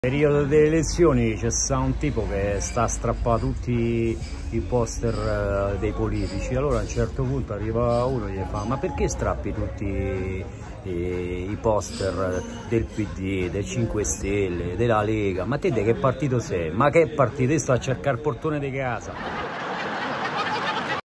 Periodo delle elezioni c'è sta un tipo che sta a strappare tutti i poster dei politici. Allora a un certo punto arriva uno e gli fa: ma perché strappi tutti i poster del PD, del 5 Stelle, della Lega? Ma te di che partito sei? Ma che partito? Io sto a cercare il portone di casa.